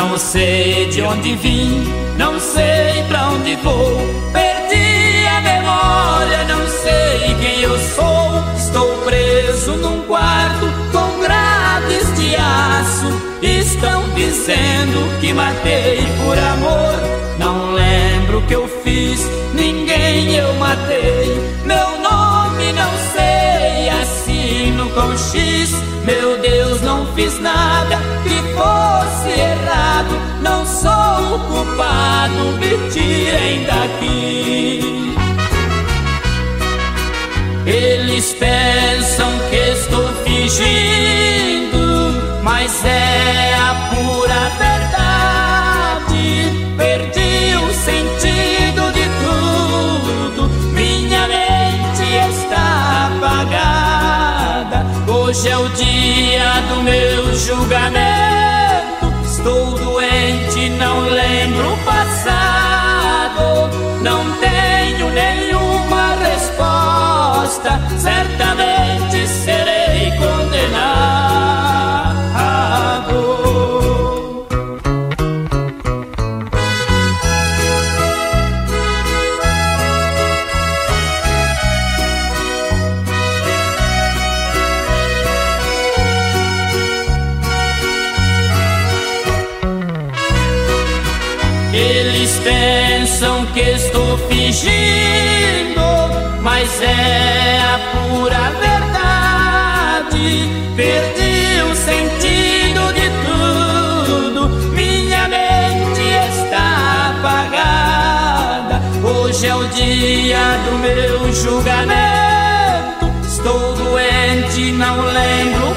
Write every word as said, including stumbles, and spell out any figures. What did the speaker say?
Não sei de onde vim, não sei pra onde vou. Perdi a memória, não sei quem eu sou. Estou preso num quarto com grades de aço. Estão dizendo que matei por amor. Não lembro o que eu fiz, ninguém eu matei. Meu nome não sei, assino com X. Meu Deus, não fiz nada que fosse errado. Não sou o culpado, me tirem daqui. Eles pensam que estou fingindo, mas é a pura verdade. Perdi o sentido de tudo, minha mente está apagada. Hoje é o dia do meu julgamento. Estou doente, não lembro o passado. Não tenho nenhuma resposta, certamente serei condenado. Eles pensam que estou fingindo, mas é a pura verdade. Perdi o sentido de tudo, minha mente está apagada. Hoje é o dia do meu julgamento. Estou doente, não lembro